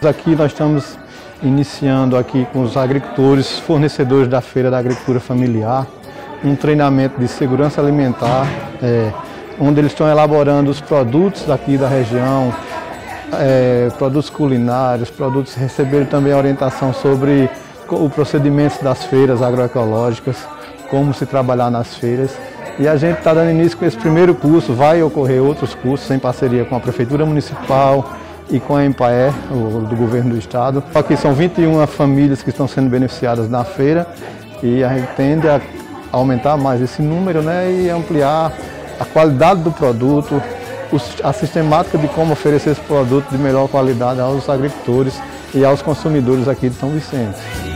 Aqui nós estamos iniciando aqui com os agricultores, fornecedores da Feira da Agricultura Familiar, um treinamento de segurança alimentar, onde eles estão elaborando os produtos aqui da região, produtos culinários, receberam também orientação sobre o procedimento das feiras agroecológicas, como se trabalhar nas feiras. E a gente está dando início com esse primeiro curso, vai ocorrer outros cursos em parceria com a Prefeitura Municipal e com a EMPAER, do Governo do Estado. Aqui são 21 famílias que estão sendo beneficiadas na feira e a gente tende a aumentar mais esse número, né, e ampliar a qualidade do produto, a sistemática de como oferecer esse produto de melhor qualidade aos agricultores e aos consumidores aqui de São Vicente.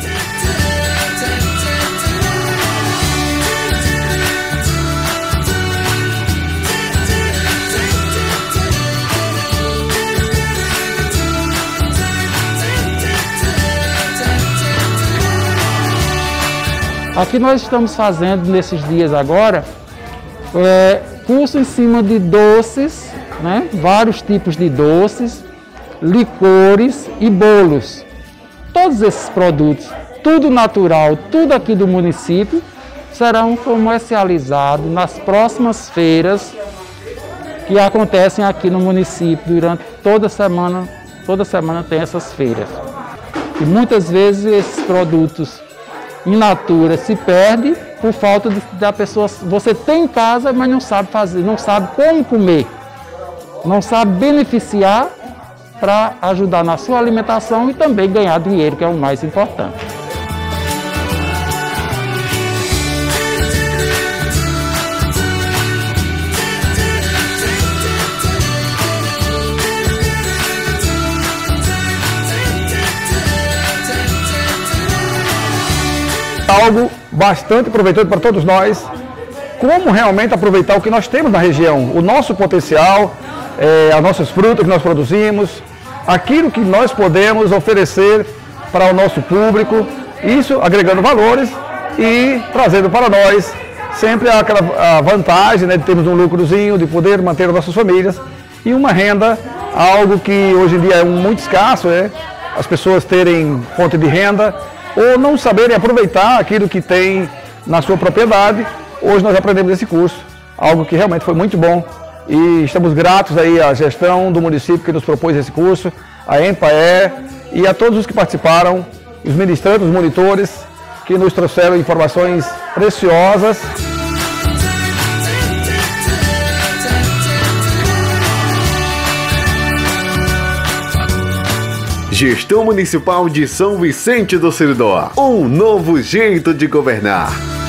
Aqui nós estamos fazendo, nesses dias agora, curso em cima de doces, né? Vários tipos de doces, licores e bolos. Todos esses produtos, tudo natural, tudo aqui do município, serão comercializados nas próximas feiras que acontecem aqui no município durante toda semana tem essas feiras. E muitas vezes esses produtos in natura se perde por falta da pessoa. Você tem em casa, mas não sabe fazer, não sabe como comer, não sabe beneficiar para ajudar na sua alimentação e também ganhar dinheiro, que é o mais importante. Algo bastante proveitoso para todos nós, como realmente aproveitar o que nós temos na região, o nosso potencial, as nossas frutas que nós produzimos, aquilo que nós podemos oferecer para o nosso público, isso agregando valores e trazendo para nós sempre aquela vantagem, né, de termos um lucrozinho, de poder manter as nossas famílias e uma renda, algo que hoje em dia é muito escasso, as pessoas terem fonte de renda, ou não saberem aproveitar aquilo que tem na sua propriedade. Hoje nós aprendemos esse curso, algo que realmente foi muito bom e estamos gratos aí à gestão do município que nos propôs esse curso, à EMPAER e a todos os que participaram, os ministrantes, os monitores, que nos trouxeram informações preciosas. Gestão Municipal de São Vicente do Seridó. Um novo jeito de governar.